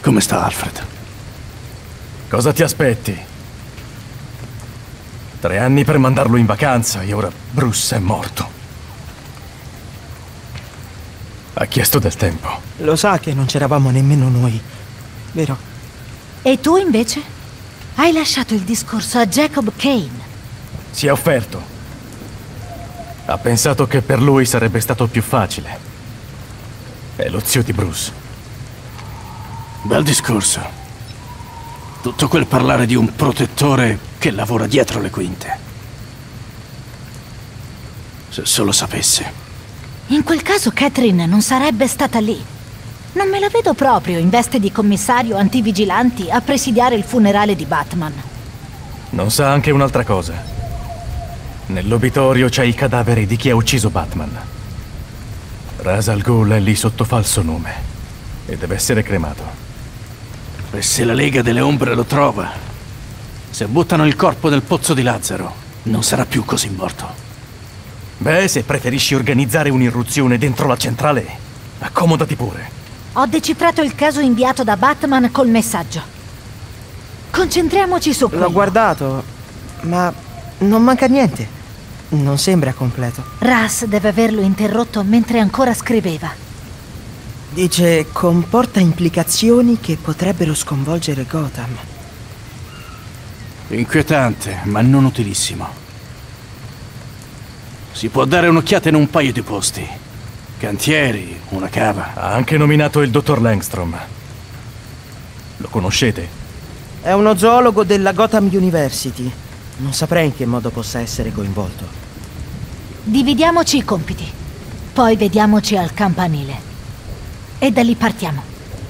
Come sta Alfred? Cosa ti aspetti? 3 anni per mandarlo in vacanza e ora Bruce è morto. Ha chiesto del tempo. Lo sa che non c'eravamo nemmeno noi, vero? E tu invece? Hai lasciato il discorso a Jacob Kane. Si è offerto. Ha pensato che per lui sarebbe stato più facile. È lo zio di Bruce. Bel discorso. Tutto quel parlare di un protettore che lavora dietro le quinte. Se solo sapesse. In quel caso Catherine non sarebbe stata lì. Non me la vedo proprio in veste di commissario antivigilanti a presidiare il funerale di Batman. Non sa anche un'altra cosa. Nell'obitorio c'è il cadavere di chi ha ucciso Batman. Ra's al Ghul è lì sotto falso nome e deve essere cremato. E se la Lega delle Ombre lo trova, se buttano il corpo nel pozzo di Lazzaro, non sarà più così morto. Beh, se preferisci organizzare un'irruzione dentro la centrale, accomodati pure. Ho decifrato il caso inviato da Batman col messaggio. Concentriamoci su quello. L'ho guardato, ma non manca niente. Non sembra completo. Ra's deve averlo interrotto mentre ancora scriveva. Dice comporta implicazioni che potrebbero sconvolgere Gotham. Inquietante, ma non utilissimo. Si può dare un'occhiata in un paio di posti. Cantieri, una cava. Ha anche nominato il dottor Langstrom. Lo conoscete? È uno zoologo della Gotham University. Non saprei in che modo possa essere coinvolto. Dividiamoci i compiti. Poi vediamoci al campanile. E da lì partiamo.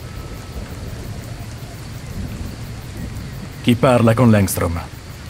Chi parla con Langstrom?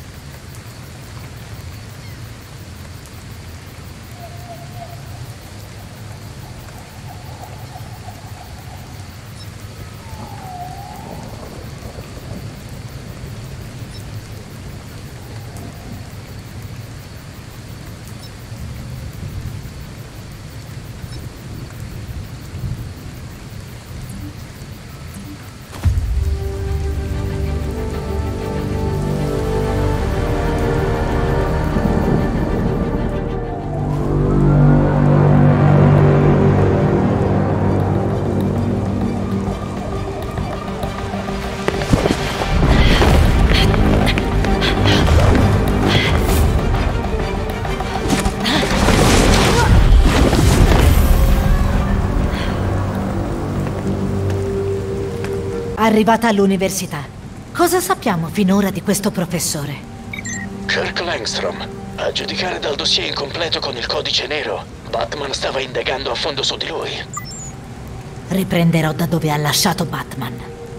Arrivata all'università, cosa sappiamo finora di questo professore? Kirk Langstrom. A giudicare dal dossier incompleto con il codice nero, Batman stava indagando a fondo su di lui. Riprenderò da dove ha lasciato Batman.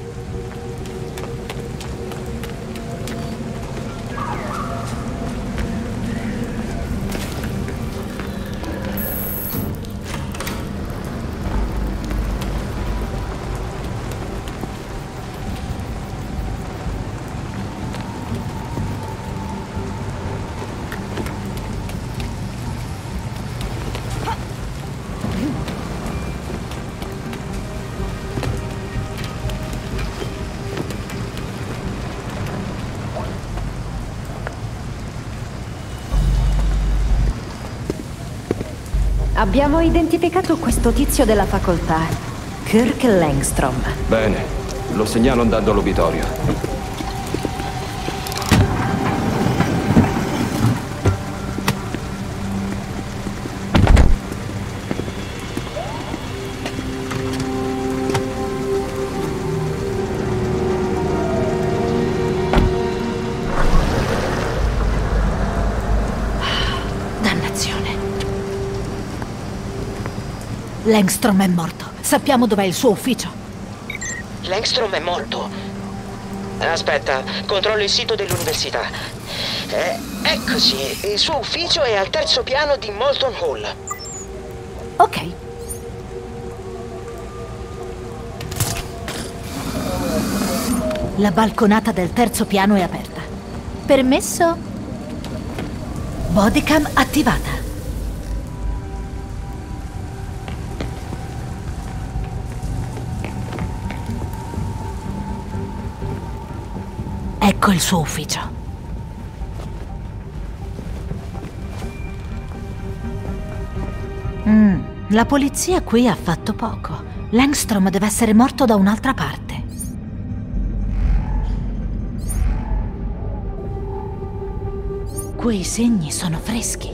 Abbiamo identificato questo tizio della facoltà, Kirk Langstrom. Bene, lo segnalo andando all'obitorio. Langstrom è morto. Sappiamo dov'è il suo ufficio. Langstrom è morto. Aspetta, controllo il sito dell'università. Eccoci, il suo ufficio è al 3° piano di Molton Hall. Ok. La balconata del 3° piano è aperta. Permesso? Bodycam attivata. Ecco il suo ufficio. La polizia qui ha fatto poco. Langstrom deve essere morto da un'altra parte. Quei segni sono freschi.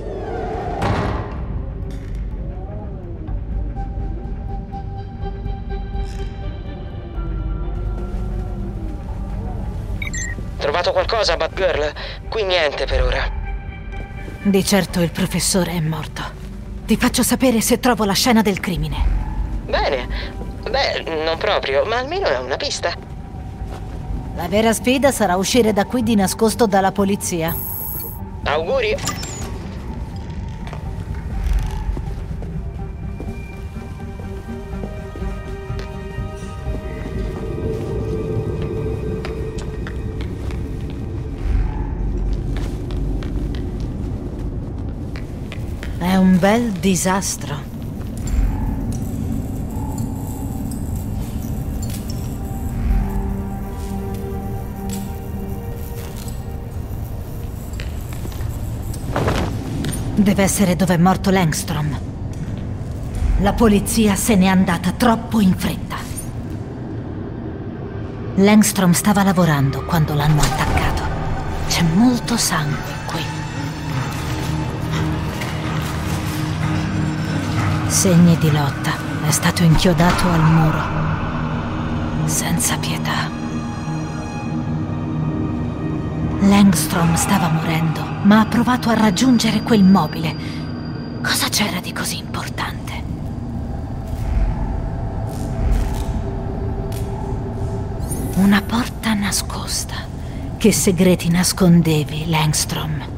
Trovato qualcosa, Batgirl? Qui niente per ora. Di certo il professore è morto. Ti faccio sapere se trovo la scena del crimine. Bene. Beh, non proprio, ma almeno è una pista. La vera sfida sarà uscire da qui di nascosto dalla polizia. Auguri. È un bel disastro. Deve essere dove è morto Langstrom. La polizia se n'è andata troppo in fretta. Langstrom stava lavorando quando l'hanno attaccato. C'è molto sangue qui. Segni di lotta. È stato inchiodato al muro. Senza pietà. Langstrom stava morendo, ma ha provato a raggiungere quel mobile. Cosa c'era di così importante? Una porta nascosta. Che segreti nascondevi, Langstrom?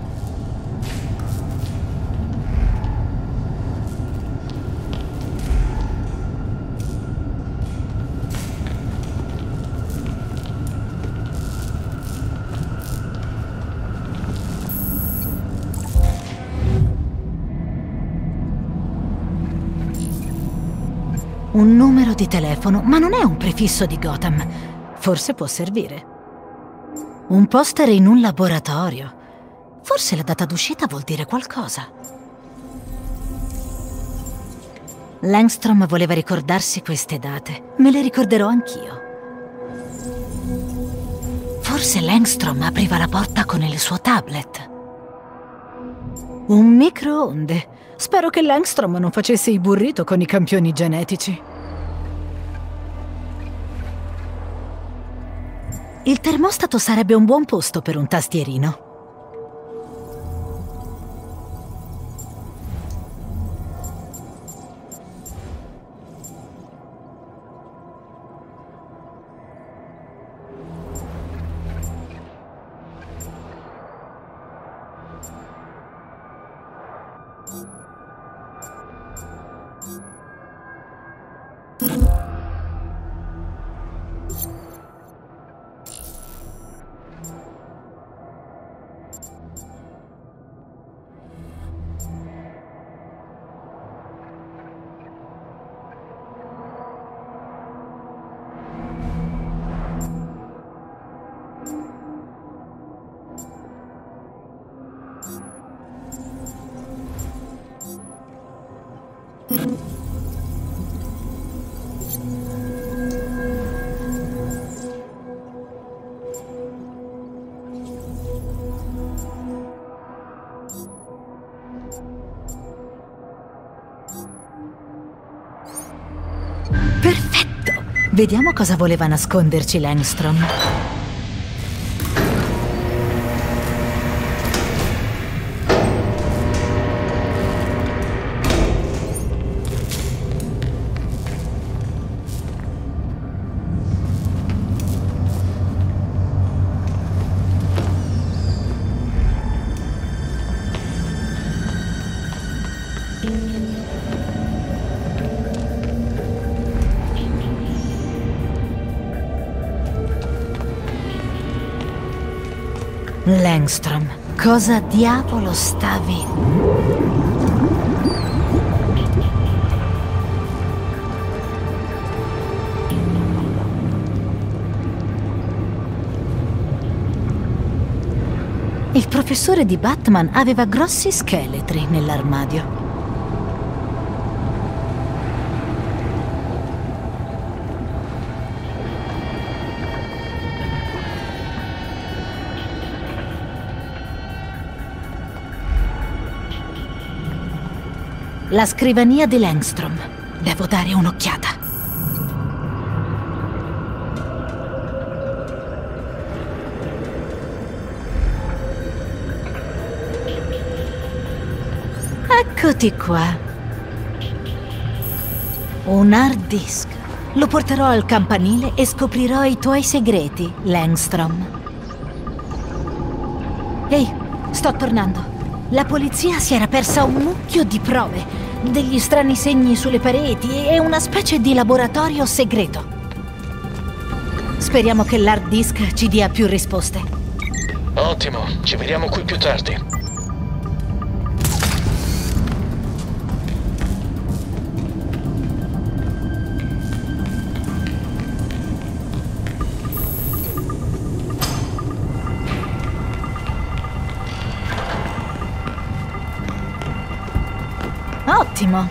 Un numero di telefono, ma non è un prefisso di Gotham. Forse può servire. Un poster in un laboratorio. Forse la data d'uscita vuol dire qualcosa. Langstrom voleva ricordarsi queste date. Me le ricorderò anch'io. Forse Langstrom apriva la porta con il suo tablet. Un microonde. Spero che Langstrom non facesse i burrito con i campioni genetici. Il termostato sarebbe un buon posto per un tastierino. Perfetto! Vediamo cosa voleva nasconderci Langstrom. Langstrom, cosa diavolo stavi... professore di Batman aveva grossi scheletri nell'armadio. La scrivania di Langstrom. Devo dare un'occhiata. Eccoti qua. Un hard disk. Lo porterò al campanile e scoprirò i tuoi segreti, Langstrom. Ehi, sto tornando. La polizia si era persa un mucchio di prove, degli strani segni sulle pareti e una specie di laboratorio segreto. Speriamo che l'hard disk ci dia più risposte. Ottimo, ci vediamo qui più tardi. Ottimo.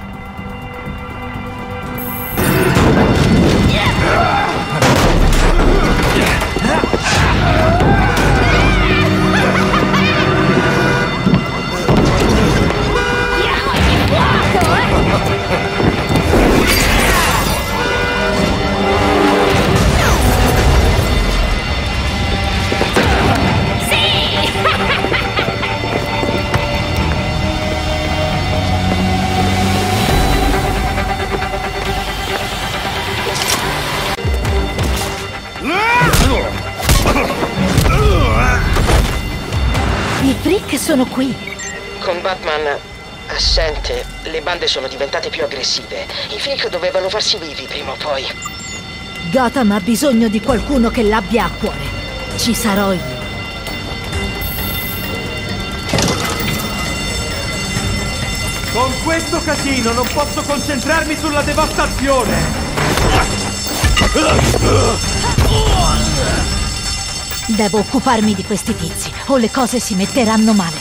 I freak sono qui. Con Batman assente, le bande sono diventate più aggressive. I freak dovevano farsi vivi prima o poi. Gotham ha bisogno di qualcuno che l'abbia a cuore. Ci sarò io. Con questo casino non posso concentrarmi sulla devastazione! Devo occuparmi di questi tizi, o le cose si metteranno male.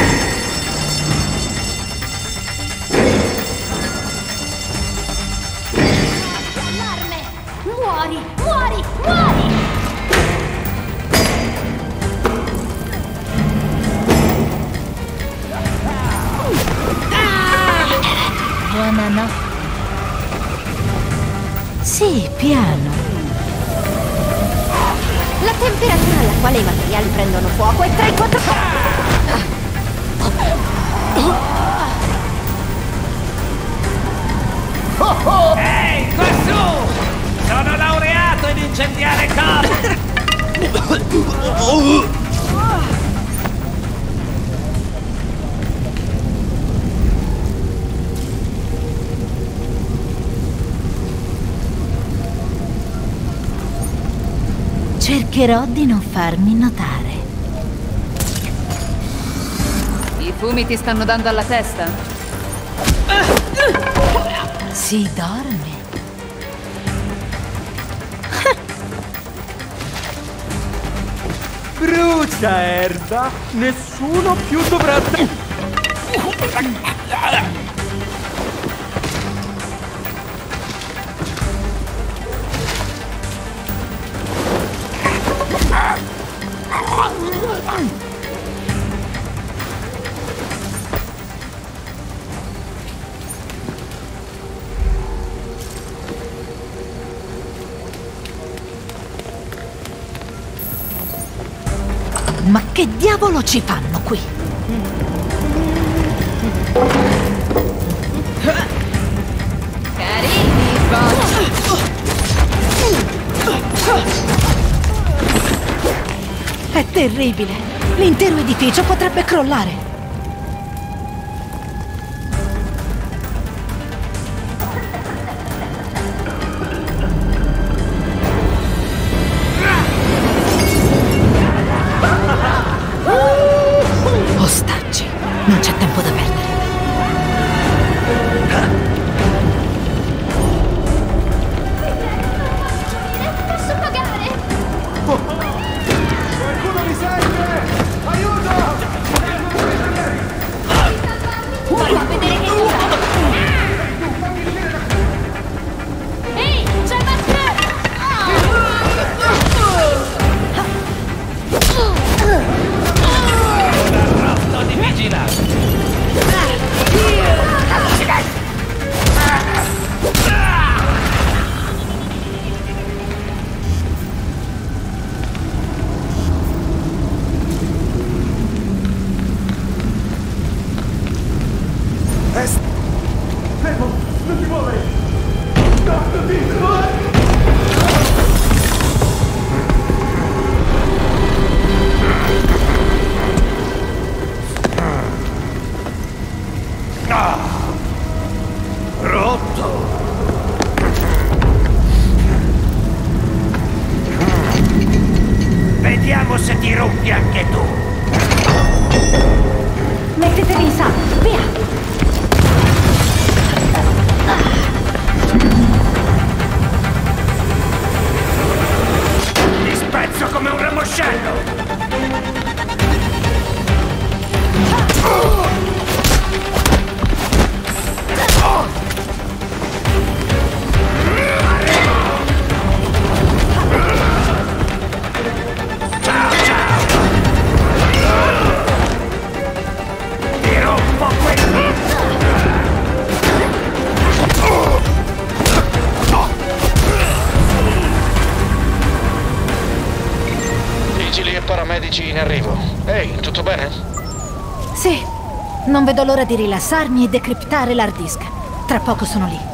Allarme! Muori! Muori! Muori! Buonanotte. Sì, piano. La temperatura alla quale i materiali prendono fuoco è tra i 4... Ehi, quassù! Sono laureato in incendiare cose! Cercherò di non farmi notare. I fumi ti stanno dando alla testa? Si dorme. Brucia erba! Nessuno più dovrà... Ma che diavolo ci fanno qui? Carini, bocci! È terribile. L'intero edificio potrebbe crollare. Ostaggi. Non c'è tempo da perdere. Posso pagare? Qualcuno mi sente? Aiuto! a vedere che cosa! Ehi, c'è Master! Rotto di vigilanza! Fermo! Non ti muovere! Non ti muovere! Rotto! Vediamo se ti rompi anche tu! Mettetevi in sala, via! Ti spezzo come un ramoscello! Ciao, ciao! Ti rompo quelli! Vigili e paramedici in arrivo. Ehi, tutto bene? Sì, non vedo l'ora di rilassarmi e decriptare l'hard disk. Tra poco sono lì.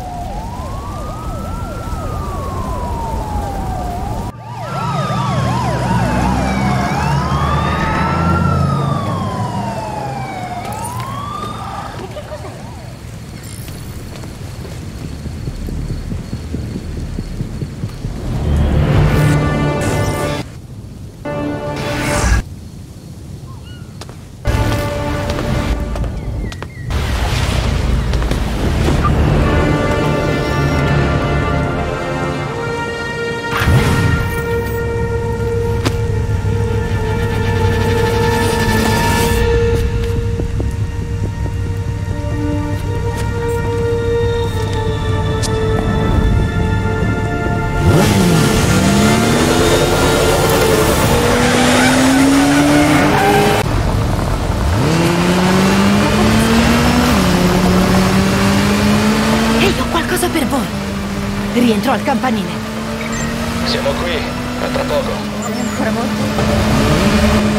Rientro al campanile. Siamo qui, a tra poco. Ancora molto?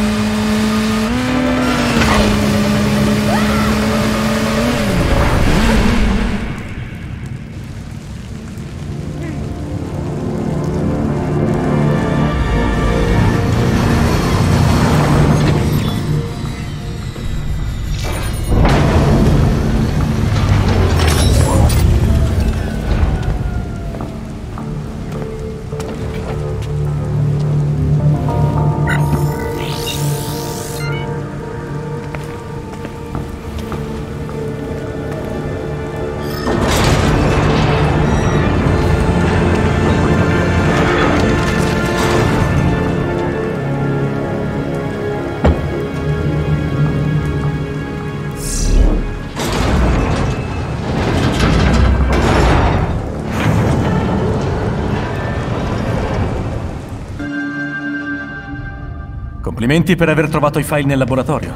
Complimenti per aver trovato i file nel laboratorio.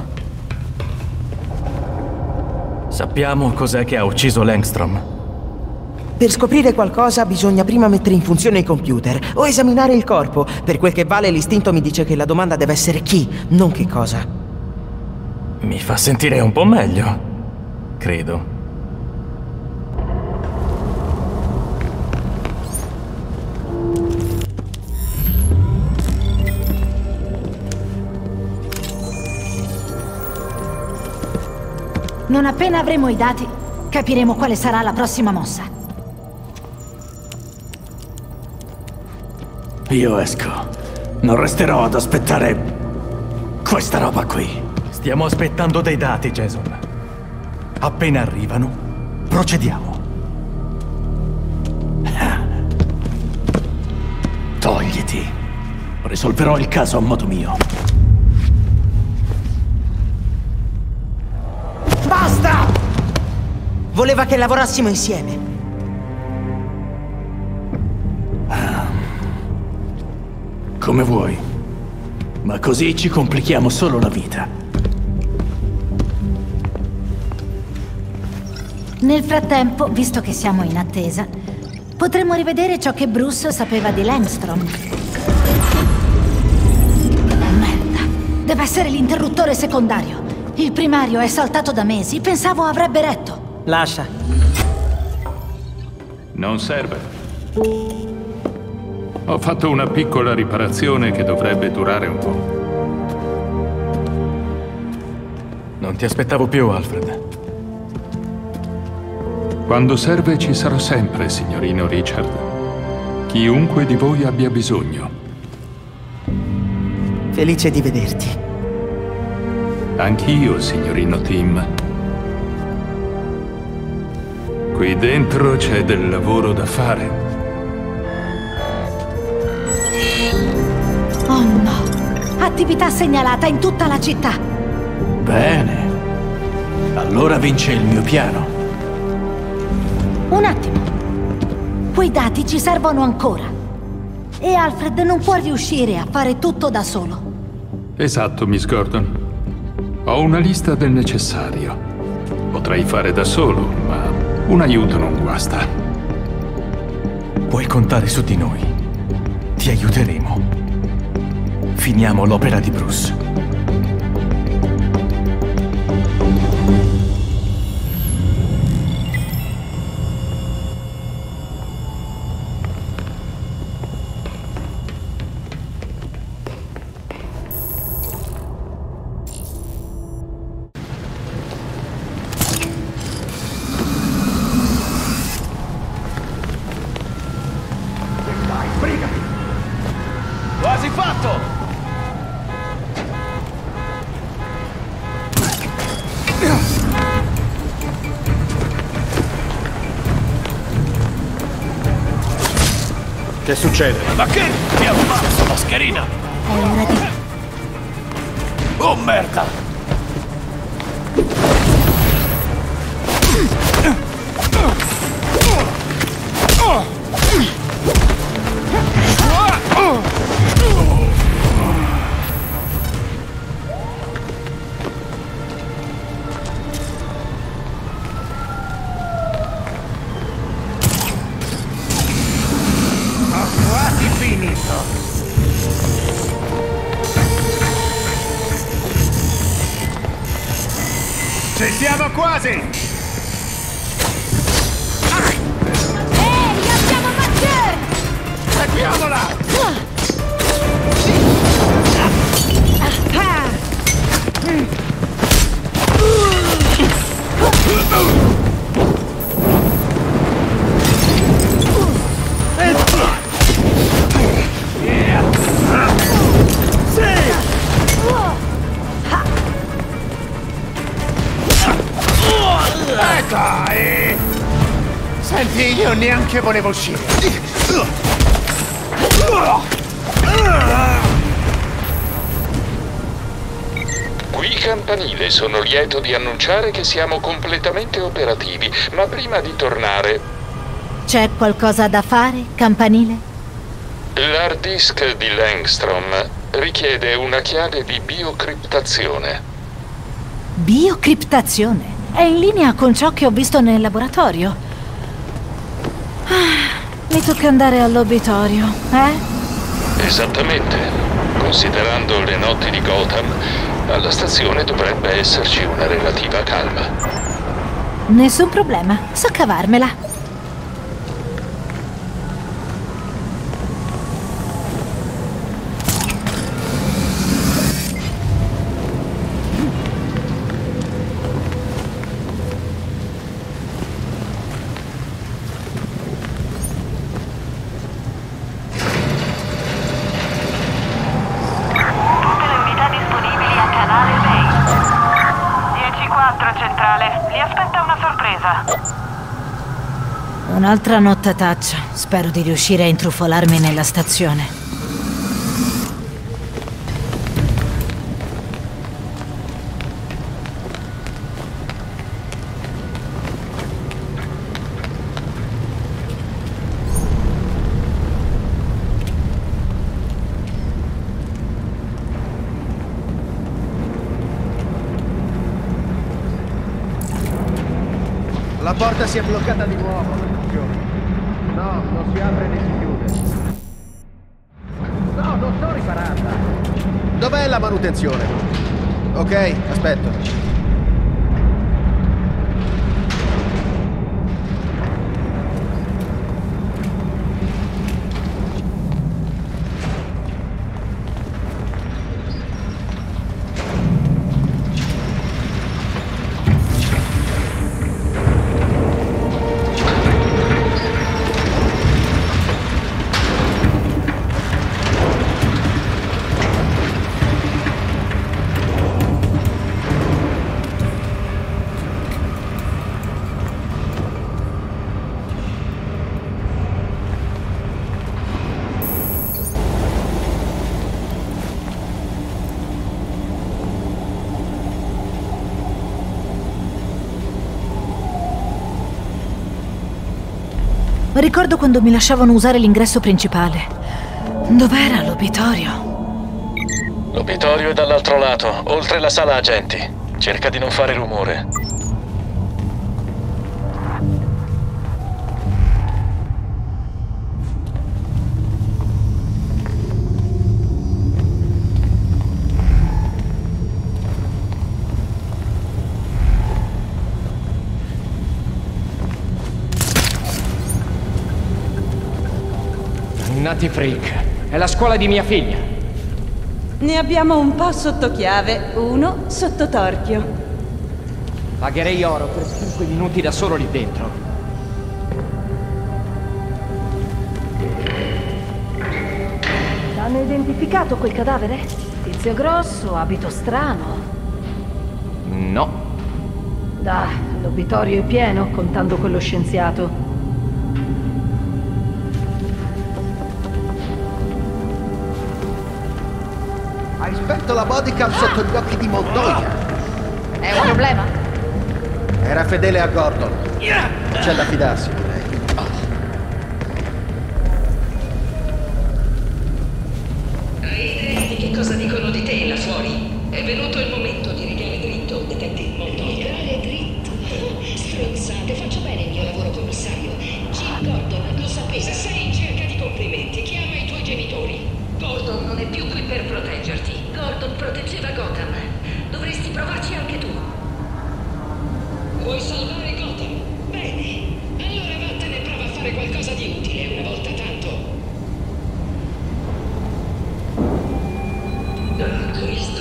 Sappiamo cos'è che ha ucciso Langstrom. Per scoprire qualcosa bisogna prima mettere in funzione i computer o esaminare il corpo. Per quel che vale l'istinto mi dice che la domanda deve essere chi, non che cosa. Mi fa sentire un po' meglio, credo. Non appena avremo i dati, capiremo quale sarà la prossima mossa. Io esco. Non resterò ad aspettare questa roba qui. Stiamo aspettando dei dati, Jason. Appena arrivano, procediamo. Togliti. Risolverò il caso a modo mio. Basta! Voleva che lavorassimo insieme. Come vuoi. Ma così ci complichiamo solo la vita. Nel frattempo, visto che siamo in attesa, potremmo rivedere ciò che Bruce sapeva di Langstrom. Merda, deve essere l'interruttore secondario. Il primario è saltato da mesi, pensavo avrebbe retto. Lascia. Non serve. Ho fatto una piccola riparazione che dovrebbe durare un po'. Non ti aspettavo più, Alfred. Quando serve ci sarò sempre, signorino Richard. Chiunque di voi abbia bisogno. Felice di vederti. Anch'io, signorino Tim. Qui dentro c'è del lavoro da fare. Oh no! Attività segnalata in tutta la città. Bene. Allora vince il mio piano. Un attimo. Quei dati ci servono ancora. E Alfred non può riuscire a fare tutto da solo. Esatto, Miss Gordon. Ho una lista del necessario. Potrei fare da solo, ma un aiuto non guasta. Puoi contare su di noi. Ti aiuteremo. Finiamo l'opera di Bruce. Quasi fatto! Che succede? Ma che ti ha fatto, mascherina? È ora di... Oh, merda! Quasi finito! Ci siamo quasi! Ehi, abbiamo Mathieu! Seguiamola! Dai! Senti, io neanche volevo uscire. Qui Campanile, sono lieto di annunciare che siamo completamente operativi, ma prima di tornare... C'è qualcosa da fare, Campanile? L'hard disk di Langstrom richiede una chiave di biocriptazione. Biocriptazione? È in linea con ciò che ho visto nel laboratorio. Mi tocca andare all'obitorio, eh? Esattamente. Considerando le notti di Gotham, alla stazione dovrebbe esserci una relativa calma. Nessun problema, so cavarmela. Un'altra nottataccia. Spero di riuscire a intrufolarmi nella stazione. La porta si è bloccata di nuovo, maledizione. No, non si apre né si chiude. No, non sto riparando. Dov'è la manutenzione? Ok, aspetto. Ricordo quando mi lasciavano usare l'ingresso principale. Dov'era l'obitorio? L'obitorio è dall'altro lato, oltre la sala agenti. Cerca di non fare rumore. Nati Freak. È la scuola di mia figlia. Ne abbiamo un po' sotto chiave, uno sotto torchio. Pagherei oro per 5 minuti da solo lì dentro. Hanno identificato quel cadavere? Tizio grosso, abito strano. No. Dai, l'obitorio è pieno, contando quello scienziato. Hai spento la bodycam sotto gli occhi di Montoya. È un problema? Era fedele a Gordon. C'è da fidarsi di lei. Aide, che cosa dicono di te là fuori? È venuto il momento di rigare dritto, detective Montoya. Rigare dritto? Stronzate, faccio bene il mio lavoro, commissario. Jim Gordon, lo sapete, sei in cerca di complimenti. Chiama i tuoi genitori. Gordon non è più qui per proteggerti. Gordon proteggeva Gotham. Dovresti provarci anche tu. Vuoi salvare Gotham? Bene. Allora vattene e prova a fare qualcosa di utile una volta tanto. Ah, Cristo.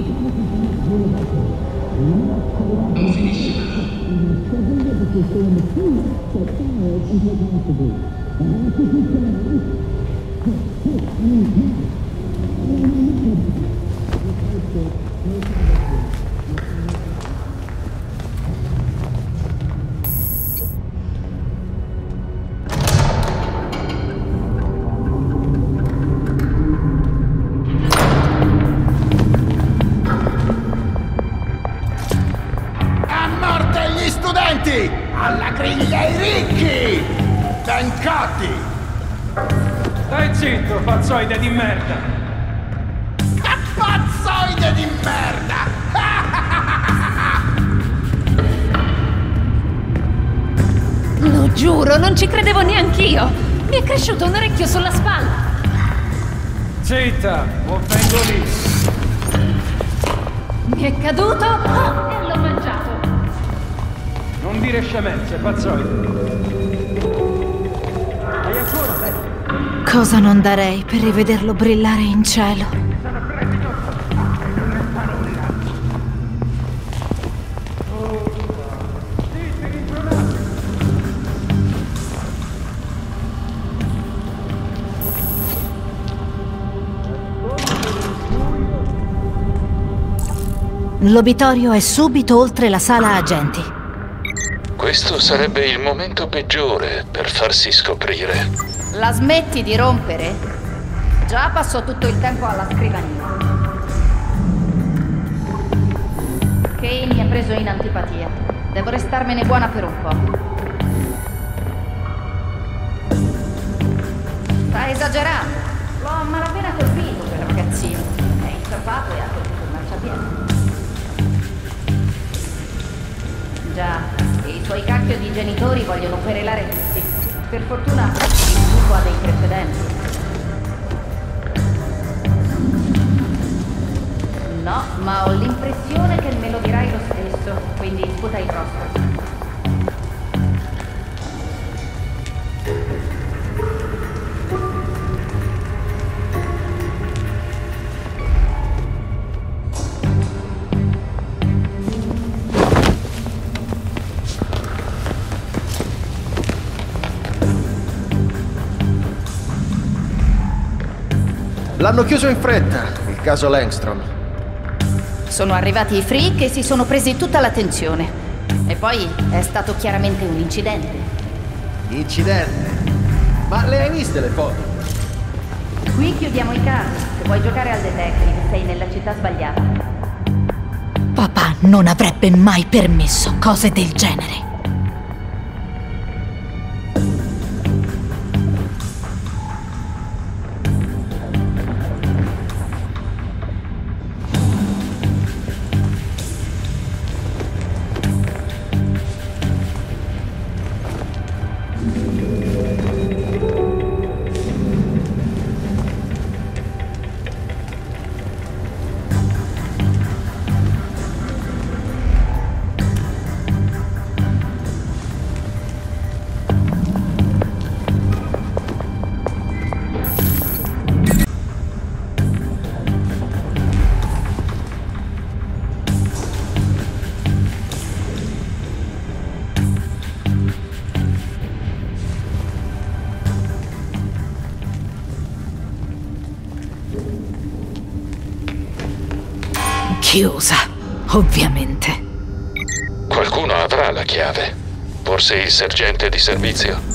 Non finisce A morte gli studenti! Alla griglia i ricchi! Ben cotti! Stai zitto, pazzoide di merda! Pazzoide di merda! Lo giuro, non ci credevo neanch'io! Mi è cresciuto un orecchio sulla spalla! Zitta, o vengo lì! Mi è caduto e l'ho mangiato! Non dire scemenze, pazzoide! Hai ancora detto? Cosa non darei per rivederlo brillare in cielo? L'obitorio è subito oltre la sala agenti. Questo sarebbe il momento peggiore per farsi scoprire. La smetti di rompere? Già passo tutto il tempo alla scrivania. Kay mi ha preso in antipatia. Devo restarmene buona per un po'. Sta esagerando. L'ho a malapena colpito quel ragazzino. È inciampato e ha colpito il marciapiede. Già, e i suoi cacchio di genitori vogliono querelare tutti. Per fortuna il buco ha dei precedenti. No, ma ho l'impressione che me lo dirai lo stesso, quindi sputa il prossimo. L'hanno chiuso in fretta, il caso Langstrom. Sono arrivati i freak e si sono presi tutta l'attenzione. E poi è stato chiaramente un incidente. Incidente? Ma le hai viste le foto? Qui chiudiamo i casi. Se vuoi giocare al detective, sei nella città sbagliata. Papà non avrebbe mai permesso cose del genere. Chiusa, ovviamente. Qualcuno avrà la chiave. Forse il sergente di servizio?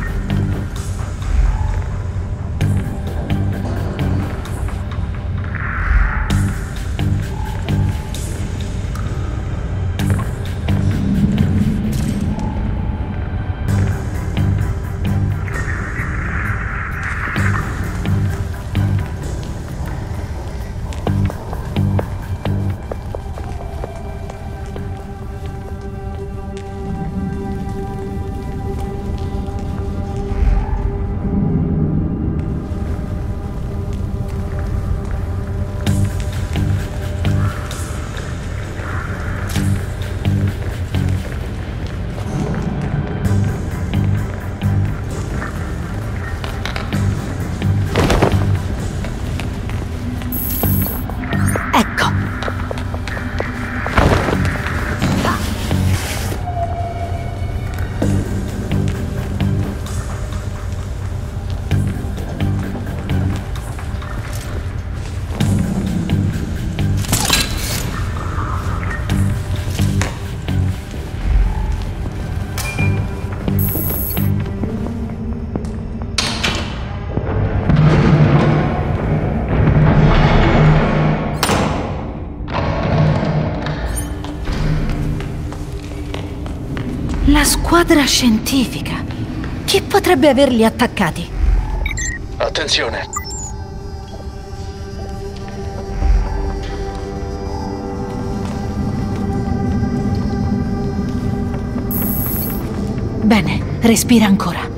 La squadra scientifica. Chi potrebbe averli attaccati? Attenzione. Bene, respira ancora.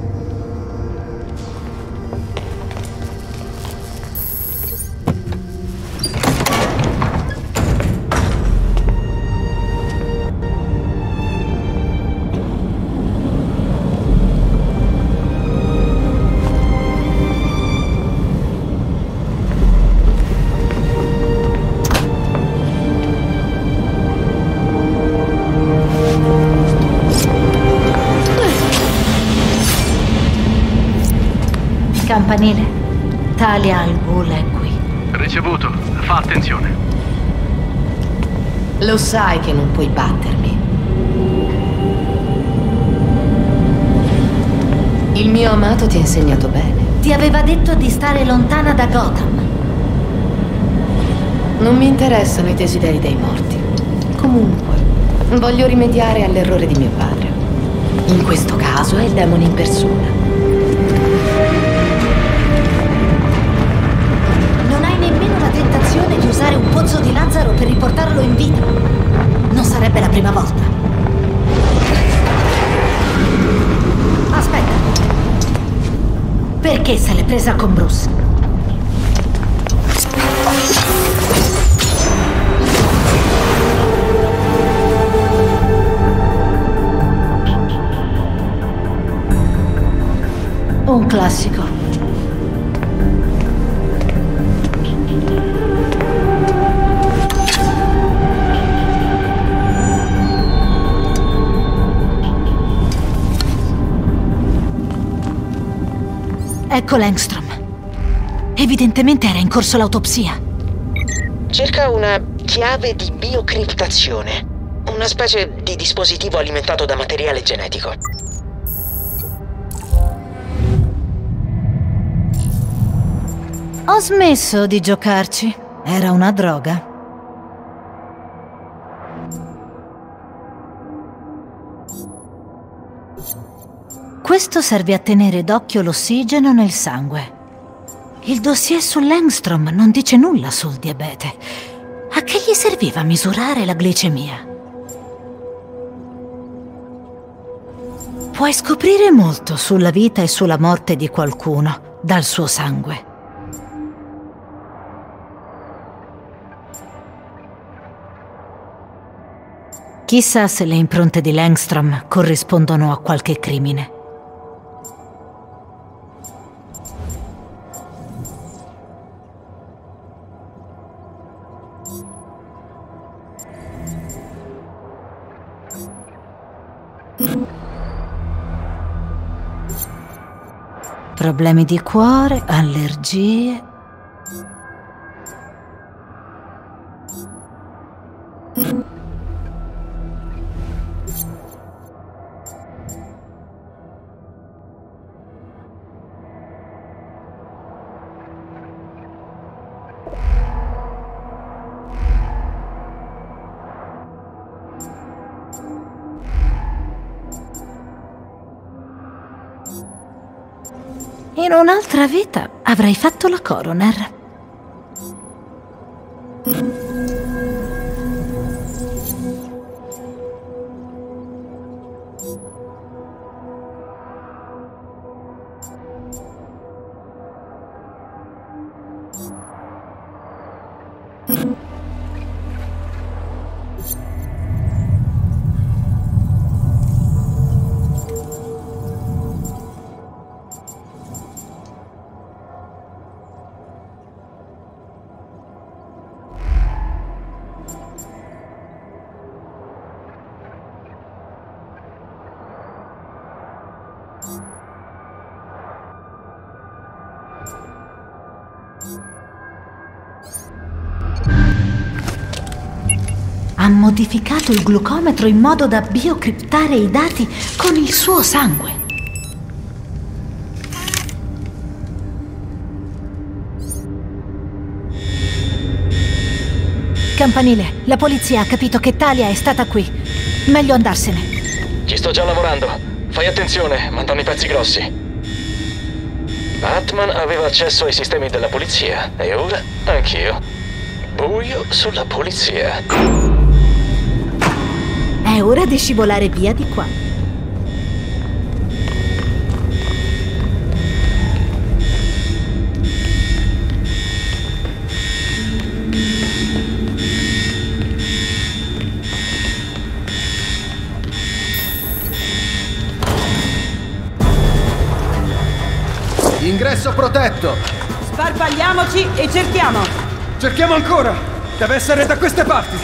Campanile, Talia al Ghul è qui. Ricevuto, fa attenzione. Lo sai che non puoi battermi. Il mio amato ti ha insegnato bene. Ti aveva detto di stare lontana da Gotham. Non mi interessano i desideri dei morti. Comunque, voglio rimediare all'errore di mio padre. In questo caso è il demone in persona. Di usare un pozzo di Lazzaro per riportarlo in vita. Non sarebbe la prima volta. perché se l'è presa con Bruce. Un classico. Ecco Langstrom. Evidentemente era in corso l'autopsia. Cerca una chiave di biocriptazione. Una specie di dispositivo alimentato da materiale genetico. Ho smesso di giocarci. Era una droga. Questo serve a tenere d'occhio l'ossigeno nel sangue. Il dossier su Langstrom non dice nulla sul diabete. A che gli serviva misurare la glicemia? Puoi scoprire molto sulla vita e sulla morte di qualcuno dal suo sangue. Chissà se le impronte di Langstrom corrispondono a qualche crimine. Problemi di cuore, allergie. In un'altra vita avrei fatto la coroner. Ha modificato il glucometro in modo da biocriptare i dati con il suo sangue. Campanile, la polizia ha capito che Talia è stata qui. Meglio andarsene. Ci sto già lavorando. Fai attenzione, mandano i pezzi grossi. Batman aveva accesso ai sistemi della polizia e ora anch'io. Buio sulla polizia. È ora di scivolare via di qua. Ingresso protetto! Sparpagliamoci e cerchiamo! Cerchiamo ancora! Deve essere da queste parti!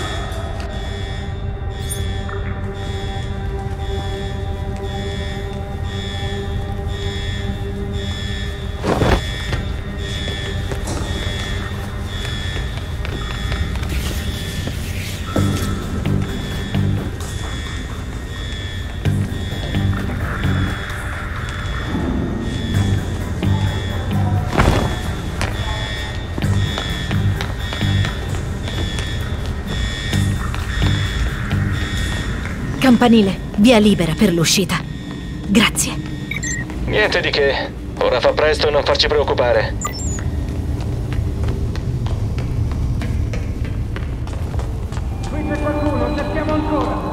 Campanile, via libera per l'uscita. Grazie. Niente di che. Ora fa presto e non farci preoccupare. Qui c'è qualcuno, cerchiamo ancora.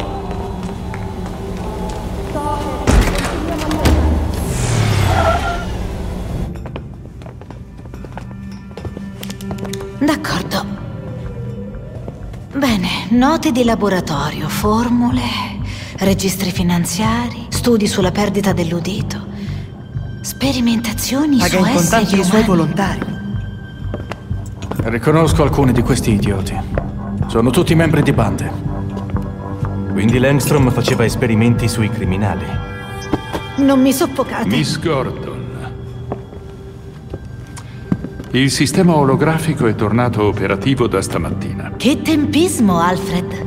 note di laboratorio, formule, registri finanziari, studi sulla perdita dell'udito, sperimentazioni Paga su in contanti esseri i suoi umani. volontari. Riconosco alcuni di questi idioti. Sono tutti membri di bande. Quindi Langstrom faceva esperimenti sui criminali. Non mi soffocate. Miss Gordon. Il sistema olografico è tornato operativo da stamattina. Che tempismo, Alfred.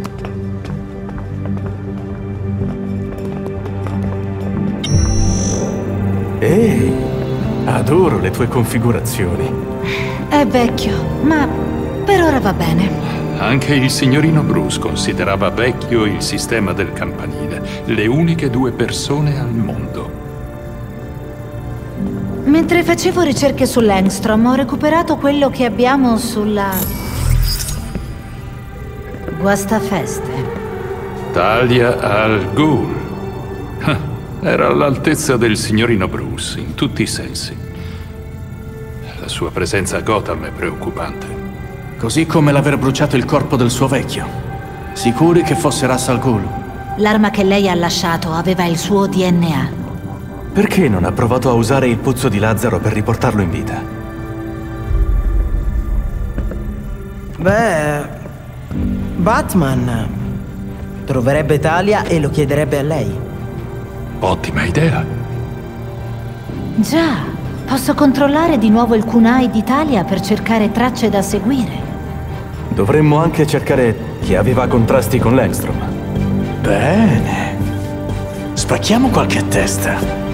Ehi, adoro le tue configurazioni. È vecchio, ma per ora va bene. Anche il signorino Bruce considerava vecchio il sistema del campanile, le uniche 2 persone al mondo. Mentre facevo ricerche sull'Engstrom ho recuperato quello che abbiamo sulla... Guastafeste. Talia al Ghul. Era all'altezza del signorino Bruce, in tutti i sensi. La sua presenza a Gotham è preoccupante. Così come l'aver bruciato il corpo del suo vecchio. Sicuri che fosse Ra's al Ghul? L'arma che lei ha lasciato aveva il suo DNA. Perché non ha provato a usare il pozzo di Lazzaro per riportarlo in vita? Beh... Batman troverebbe Talia e lo chiederebbe a lei. Ottima idea. Già, posso controllare di nuovo il kunai d'Italia per cercare tracce da seguire. Dovremmo anche cercare chi aveva contrasti con Langstrom. Bene. Spacchiamo qualche testa.